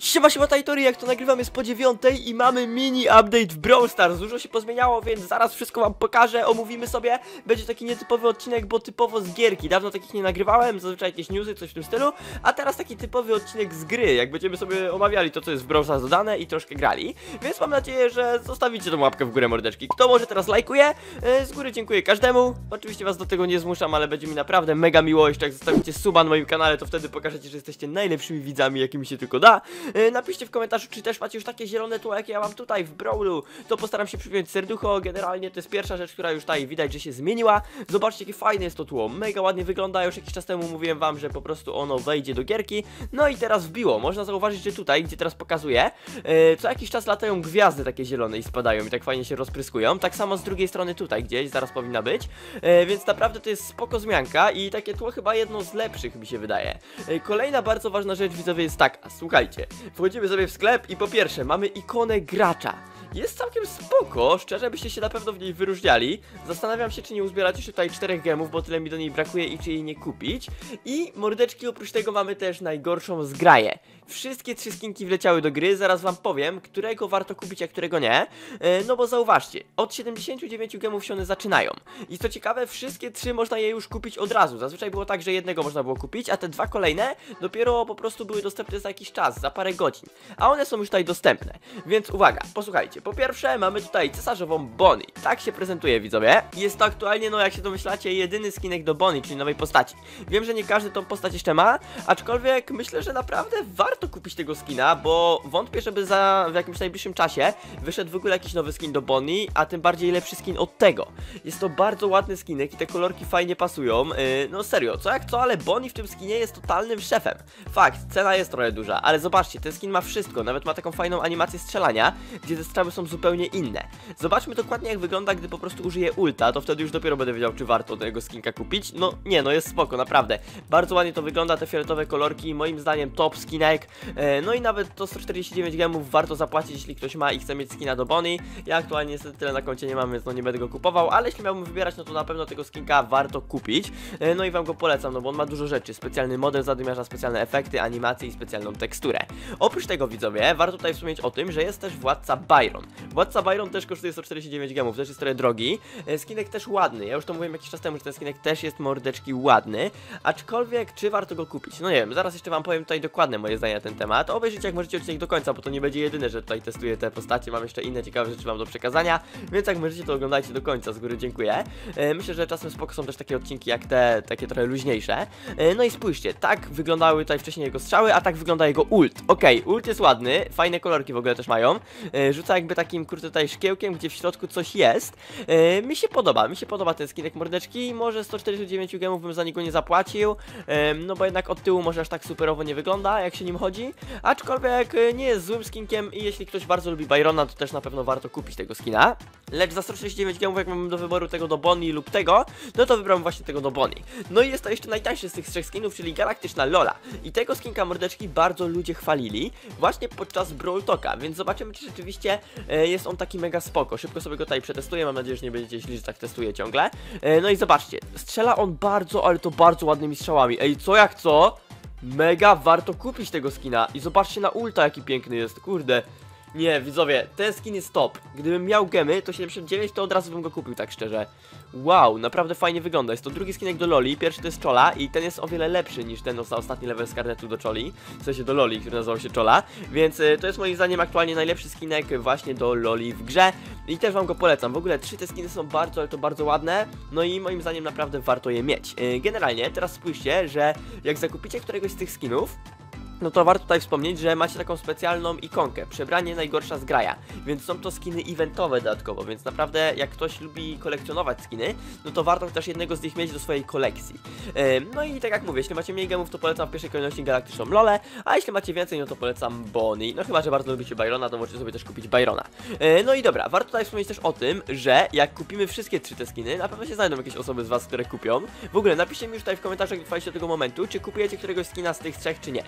Siema Tajtory, jak to nagrywam jest po 9 i mamy mini update w Brawl Stars. Dużo się pozmieniało, więc zaraz wszystko wam pokażę, omówimy sobie. Będzie taki nietypowy odcinek, bo typowo z gierki. Dawno takich nie nagrywałem, zazwyczaj jakieś newsy, coś w tym stylu. A teraz taki typowy odcinek z gry, jak będziemy sobie omawiali to, co jest w Brawl Stars dodane i troszkę grali. Więc mam nadzieję, że zostawicie tą łapkę w górę, mordeczki. Kto może teraz lajkuje, z góry dziękuję każdemu. Oczywiście was do tego nie zmuszam, ale będzie mi naprawdę mega miło. Jeszcze jak zostawicie suba na moim kanale, to wtedy pokażecie, że jesteście najlepszymi widzami, jakimi się tylko da. Napiszcie w komentarzu, czy też macie już takie zielone tło, jakie ja mam tutaj w Brawlu. To postaram się przypiąć serducho. Generalnie to jest pierwsza rzecz, która już tutaj widać, że się zmieniła. Zobaczcie, jakie fajne jest to tło. Mega ładnie wygląda. Już jakiś czas temu mówiłem wam, że po prostu ono wejdzie do gierki. No i teraz wbiło. Można zauważyć, że tutaj, gdzie teraz pokazuję, co jakiś czas latają gwiazdy takie zielone i spadają i tak fajnie się rozpryskują. Tak samo z drugiej strony tutaj gdzieś, zaraz powinna być. Więc naprawdę to jest spoko zmianka i takie tło chyba jedno z lepszych, mi się wydaje. Kolejna bardzo ważna rzecz, widzowie, jest taka. Słuchajcie, wchodzimy sobie w sklep i po pierwsze mamy ikonę gracza. Jest całkiem spoko, szczerze byście się na pewno w niej wyróżniali. Zastanawiam się, czy nie uzbierać jeszcze tutaj 4 gemów, bo tyle mi do niej brakuje i czy jej nie kupić. I mordeczki, oprócz tego mamy też najgorszą zgraję. Wszystkie 3 skinki wleciały do gry, zaraz wam powiem, którego warto kupić, a którego nie. No bo zauważcie, od 79 gemów się one zaczynają. I co ciekawe, wszystkie 3 można je już kupić od razu. Zazwyczaj było tak, że jednego można było kupić, a te 2 kolejne dopiero po prostu były dostępne za jakiś czas, za parę godzin. A one są już tutaj dostępne. Więc uwaga, posłuchajcie. Po pierwsze mamy tutaj cesarzową Bonnie. Tak się prezentuje, widzowie. Jest to aktualnie, no jak się domyślacie, jedyny skinek do Bonnie, czyli nowej postaci. Wiem, że nie każdy tą postać jeszcze ma, aczkolwiek myślę, że naprawdę warto kupić tego skina, bo wątpię, żeby w jakimś najbliższym czasie wyszedł w ogóle jakiś nowy skin do Bonnie, a tym bardziej lepszy skin od tego. Jest to bardzo ładny skinek i te kolorki fajnie pasują. No serio, co jak co, ale Bonnie w tym skinie jest totalnym szefem. Fakt, cena jest trochę duża, ale zobaczcie, ten skin ma wszystko, nawet ma taką fajną animację strzelania, gdzie te strzały są zupełnie inne. Zobaczmy dokładnie, jak wygląda, gdy po prostu użyję ulta, to wtedy już dopiero będę wiedział, czy warto tego skinka kupić. No nie, no jest spoko, naprawdę. Bardzo ładnie to wygląda, te fioletowe kolorki, moim zdaniem top skinek. No i nawet to 149 gemów warto zapłacić, jeśli ktoś ma i chce mieć skina do Bonnie. Ja aktualnie niestety tyle na koncie nie mam, więc no nie będę go kupował, ale jeśli miałbym wybierać, no to na pewno tego skinka warto kupić. No i wam go polecam, no bo on ma dużo rzeczy. Specjalny model zadymiarza, specjalne efekty, animacje i specjalną teksturę. Oprócz tego, widzowie, warto tutaj wspomnieć o tym, że jest też Władca Byron. Władca Byron też kosztuje 149 gemów, też jest trochę drogi. Skinek też ładny, ja już to mówiłem jakiś czas temu, że ten skinek też jest mordeczki ładny. Aczkolwiek, czy warto go kupić? No nie wiem, zaraz jeszcze wam powiem tutaj dokładne moje zdanie na ten temat. Obejrzyjcie, jak możecie odcinek do końca, bo to nie będzie jedyne, że tutaj testuję te postacie. Mam jeszcze inne ciekawe rzeczy wam do przekazania, więc jak możecie, to oglądajcie do końca, z góry dziękuję. Myślę, że czasem spoko są też takie odcinki jak te, takie trochę luźniejsze. No i spójrzcie, tak wyglądały tutaj wcześniej jego strzały, a tak wygląda jego ult. Okej, ult jest ładny, fajne kolorki w ogóle też mają. Rzuca jakby takim, kurde, tutaj szkiełkiem, gdzie w środku coś jest. Mi się podoba ten skinek, mordeczki. Może 149 gemów bym za niego nie zapłacił, no bo jednak od tyłu może aż tak superowo nie wygląda, jak się nim chodzi. Aczkolwiek nie jest złym skinkiem i jeśli ktoś bardzo lubi Byrona, to też na pewno warto kupić tego skina. Lecz za 149 gemów, jak mam do wyboru tego do Bonnie lub tego, no to wybrałem właśnie tego do Bonnie. No i jest to jeszcze najtańszy z tych 3 skinów, czyli Galaktyczna Lola. I tego skinka, mordeczki, bardzo ludzie chwalili właśnie podczas Brawl Talka, więc zobaczymy, czy rzeczywiście jest on taki mega spoko. Szybko sobie go tutaj przetestuję, mam nadzieję, że nie będziecie źli, że tak testuję ciągle. No i zobaczcie, strzela on bardzo, ale to bardzo ładnymi strzałami. Ej, co jak co? Mega warto kupić tego skina. I zobaczcie na ulta, jaki piękny jest, kurde. Nie, widzowie, ten skin jest top. Gdybym miał gemy, to 79, to od razu bym go kupił, tak szczerze. Wow, naprawdę fajnie wygląda. Jest to drugi skinek do Loli, pierwszy to jest Chola i ten jest o wiele lepszy niż ten za ostatni level z karnetu do Choli. W sensie do Loli, który nazywał się Chola. Więc to jest moim zdaniem aktualnie najlepszy skinek właśnie do Loli w grze. I też wam go polecam. W ogóle 3 te skiny są bardzo, ale to bardzo ładne. No i moim zdaniem naprawdę warto je mieć. Generalnie, teraz spójrzcie, że jak zakupicie któregoś z tych skinów, no to warto tutaj wspomnieć, że macie taką specjalną ikonkę, przebranie najgorsza zgraja, więc są to skiny eventowe dodatkowo, więc naprawdę jak ktoś lubi kolekcjonować skiny, no to warto też jednego z nich mieć do swojej kolekcji. No i tak jak mówię, jeśli macie mniej gemów, to polecam w pierwszej kolejności Galaktyczną Lolę, a jeśli macie więcej, no to polecam Bonnie. No chyba, że bardzo lubicie Byrona, to możecie sobie też kupić Byrona. No i dobra, warto tutaj wspomnieć też o tym, że jak kupimy wszystkie 3 te skiny, na pewno się znajdą jakieś osoby z was, które kupią. W ogóle napiszcie mi już tutaj w komentarzach, jak trwaliście do tego momentu, czy kupujecie któregoś skina z tych 3, czy nie.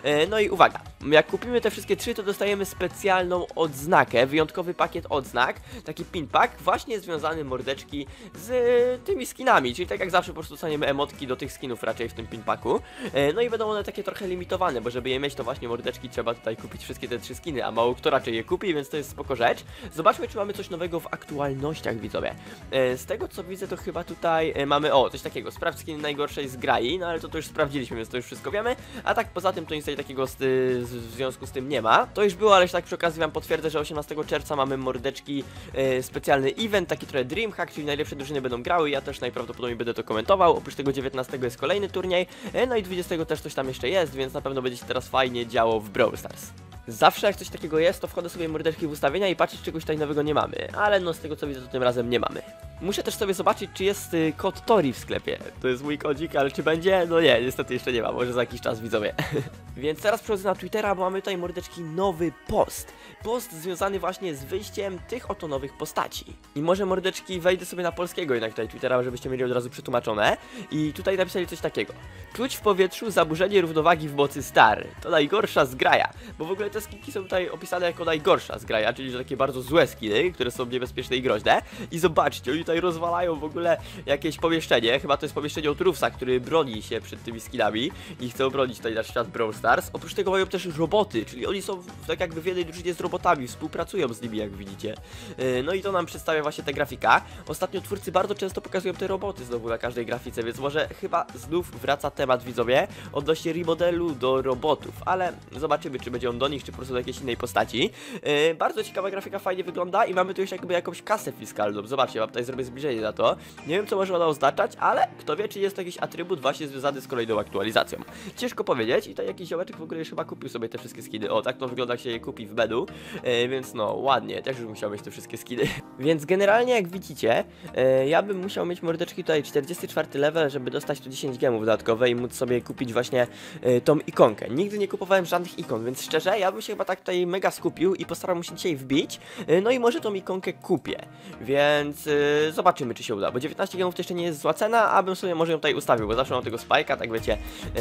No i uwaga, jak kupimy te wszystkie 3, to dostajemy specjalną odznakę, wyjątkowy pakiet odznak, taki pin pack, właśnie związany mordeczki z tymi skinami, czyli tak jak zawsze po prostu dostaniemy emotki do tych skinów raczej w tym pin packu. No i będą one takie trochę limitowane, bo żeby je mieć, to właśnie mordeczki trzeba tutaj kupić wszystkie te 3 skiny, a mało kto raczej je kupi, więc to jest spoko rzecz. Zobaczmy, czy mamy coś nowego w aktualnościach, widzowie. Z tego co widzę, to chyba tutaj mamy, coś takiego, sprawdź skiny najgorszej z Grai, no ale to już sprawdziliśmy, więc to już wszystko wiemy, a tak poza tym to nic takiego w związku z tym nie ma. To już było, ale tak przy okazji wam potwierdzę, że 18 czerwca mamy mordeczki, specjalny event, taki trochę Dreamhack, czyli najlepsze drużyny będą grały, ja też najprawdopodobniej będę to komentował, oprócz tego 19 jest kolejny turniej, no i 20 też coś tam jeszcze jest, więc na pewno będzie się teraz fajnie działo w Brawl Stars. Zawsze jak coś takiego jest, to wchodzę sobie mordeczki w ustawienia i patrzę, czy czegoś tutaj nowego nie mamy, ale no z tego co widzę, to tym razem nie mamy. Muszę też sobie zobaczyć, czy jest kod Tori w sklepie. To jest mój kodzik, ale czy będzie? No nie, niestety jeszcze nie ma, może za jakiś czas, widzowie. Więc teraz przechodzę na Twittera, bo mamy tutaj mordeczki nowy post. Post związany właśnie z wyjściem tych oto nowych postaci. I może mordeczki wejdę sobie na polskiego jednak tutaj Twittera, żebyście mieli od razu przetłumaczone. I tutaj napisali coś takiego. Czuć w powietrzu zaburzenie równowagi w mocy Star. To najgorsza z Graja. Bo w ogóle te skinki są tutaj opisane jako najgorsza z Graja, czyli że takie bardzo złe skiny, które są niebezpieczne i groźne. I zobaczcie, oni tutaj rozwalają w ogóle jakieś pomieszczenie. Chyba to jest pomieszczenie od Rufsa, który broni się przed tymi skinami i chce obronić tutaj nasz świat Brawl Stars. Oprócz tego mają też roboty, czyli oni są tak jakby w jednej drużynie z robotami, współpracują z nimi, jak widzicie. No i to nam przedstawia właśnie ta grafika. Ostatnio twórcy bardzo często pokazują te roboty znowu na każdej grafice, więc może chyba znów wraca temat, widzowie, odnośnie remodelu do robotów, ale zobaczymy, czy będzie on do nich, czy po prostu do jakiejś innej postaci. Bardzo ciekawa grafika, fajnie wygląda i mamy tu już jakby jakąś kasę fiskalną. Zobaczcie, mam tutaj zrobię zbliżenie na to. Nie wiem, co może ona oznaczać, ale kto wie, czy jest to jakiś atrybut właśnie związany z kolejną aktualizacją. Ciężko powiedzieć i tutaj jakiś ziołeczek w ogóle już chyba kupił sobie te wszystkie skiny. O, tak to wygląda, jak się je kupi w menu, więc no, ładnie, też już musiał mieć te wszystkie skiny. Więc generalnie, jak widzicie, ja bym musiał mieć mordeczki tutaj 44 level, żeby dostać tu 10 gemów dodatkowe i móc sobie kupić właśnie tą ikonkę. Nigdy nie kupowałem żadnych ikon, więc szczerze, ja bym się chyba tak tutaj mega skupił i postarał się dzisiaj wbić, no i może tą ikonkę kupię, więc zobaczymy, czy się uda, bo 19 gemów to jeszcze nie jest zła cena, a bym sobie może ją tutaj ustawił, bo zawsze mam tego Spike'a, tak wiecie,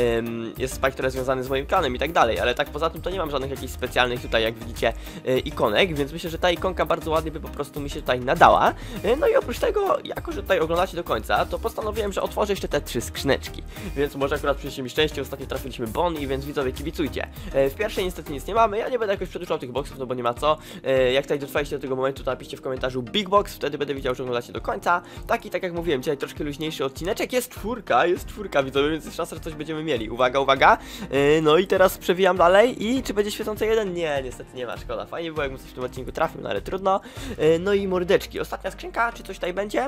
jest Spike, który jest związany z moim klanem i tak dalej, ale tak poza tym to nie mam żadnych jakichś specjalnych tutaj, jak widzicie, ikonek, więc myślę, że ta ikonka bardzo ładnie by po prostu mi się tutaj nadała. No i oprócz tego, jako że tutaj oglądacie do końca, to postanowiłem, że otworzę jeszcze te 3 skrzyneczki, więc może akurat przyjdzie mi szczęście, ostatnio trafiliśmy bon i więc widzowie, kibicujcie. W pierwszej niestety nic nie mamy, ja nie będę jakoś przedłużał tych boxów, no bo nie ma co. Jak tutaj dotrwaliście do tego momentu, to napiszcie w komentarzu Big Box, wtedy będę widział, że oglądacie do końca. Tak jak mówiłem, dzisiaj troszkę luźniejszy odcineczek, jest czwórka widzowie, więc jest szansa, że coś będziemy mieli. Uwaga, uwaga. No i teraz przewijam dalej i czy będzie świecący jeden? Nie, niestety nie ma, szkoda. Fajnie było, jakbym coś w tym odcinku trafił, no ale trudno. No i mordeczki, ostatnia skrzynka, czy coś tutaj będzie?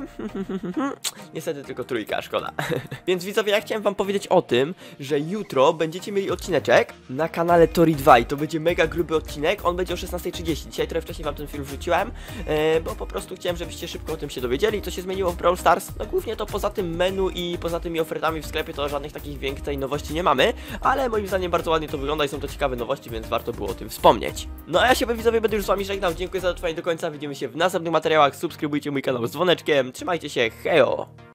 Niestety tylko 3, szkoda. Więc widzowie, ja chciałem wam powiedzieć o tym, że jutro będziecie mieli odcineczek na kanale Tori 2 i to będzie mega gruby odcinek, on będzie o 16:30. Dzisiaj trochę wcześniej wam ten film wrzuciłem, bo po prostu chciałem, żebyście szybko o tym się dowiedzieli, co się zmieniło w Brawl Stars. No głównie to poza tym menu i poza tymi ofertami w sklepie to żadnych takich większej nowości nie mamy, ale moim zdaniem bardzo ładnie to wygląda i są to ciekawe nowości, więc warto było o tym wspomnieć. No a ja się widzowie będę już z wami żegnał, dziękuję za dotrwanie do końca, widzimy się w następnych materiałach, subskrybujcie mój kanał z dzwoneczkiem, trzymajcie się, hejo!